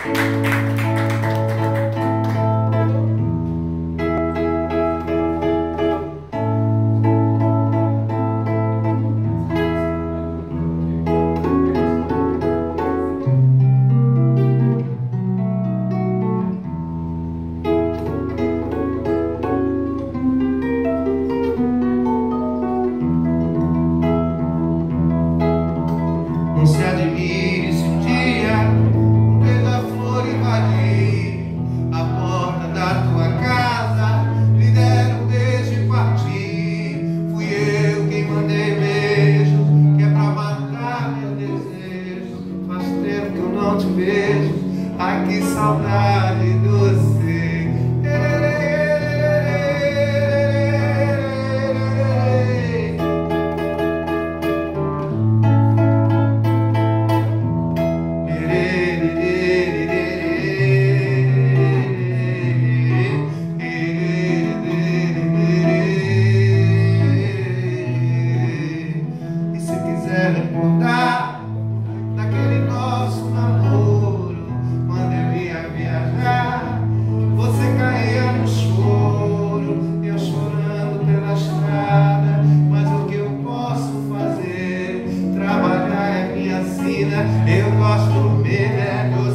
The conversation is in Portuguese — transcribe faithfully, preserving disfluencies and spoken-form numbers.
Não se admire se um dia um beija-flor invadir a porta da tua casa, lhe der um beijo e partir. Fui eu quem mandei beijo, que é pra matar meu desejo. Faz tempo que eu não te vejo, ai que saudade doce. Recordar daquele nosso namoro, quando eu ia viajar, você caía no choro, eu chorando pela estrada. Mas o que eu posso fazer? Trabalhar é minha sina, eu gosto mesmo é do